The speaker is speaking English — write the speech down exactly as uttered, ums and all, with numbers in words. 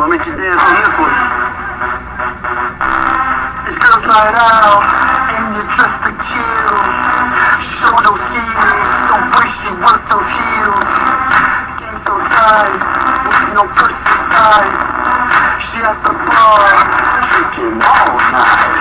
make you dance on this one. It's girls' night out, and you're dressed to kill. Show those skills, don't push you, work those heels. Game so tight, with no purse inside. She at the bar, drinking all night.